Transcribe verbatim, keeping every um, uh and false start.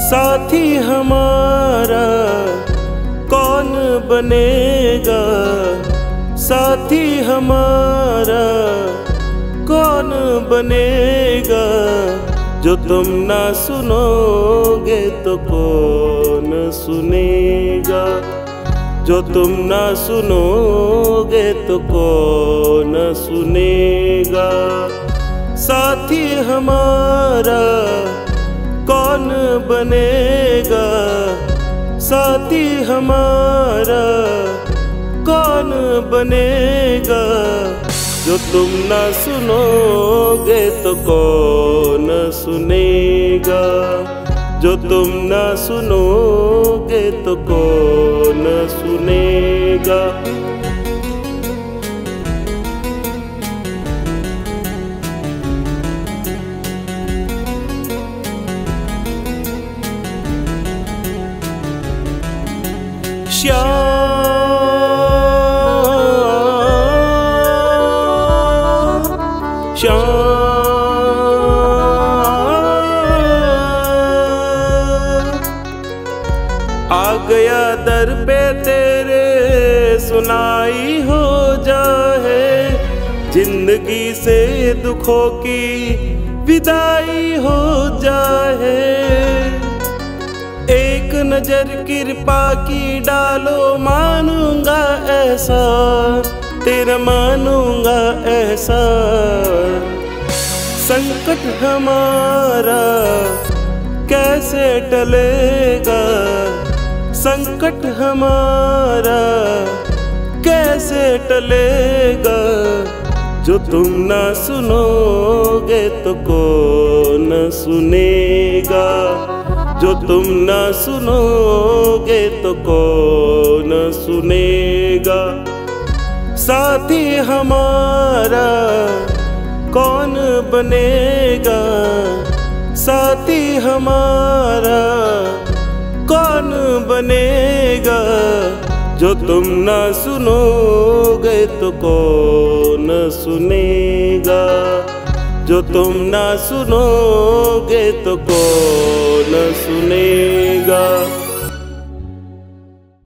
साथी हमारा कौन बनेगा, साथी हमारा कौन बनेगा। जो तुम ना सुनोगे तो कौन सुनेगा, जो तुम ना सुनोगे तो कौन सुनेगा। साथी हमारा कौन बनेगा, साथी हमारा कौन बनेगा। जो तुम ना सुनोगे तो कौन सुनेगा, जो तुम ना सुनोगे तो कौन सुनेगा। श्याम श्याम आ गया दर पे तेरे, सुनाई हो जाए। जिंदगी से दुखों की विदाई हो जाए। एक नजर कृपा की डालो, मानूंगा ऐसा तेरा, मानूंगा ऐसा। संकट हमारा कैसे टलेगा, संकट हमारा कैसे टलेगा। जो तुम ना सुनोगे तो कौन सुनेगा, जो तुम ना सुनोगे तो कौन सुनेगा। साथी हमारा कौन बनेगा, साथी हमारा कौन बनेगा। जो तुम ना सुनोगे तो कौन सुनेगा, जो तुम ना सुनोगे तो कौन सुनेगा।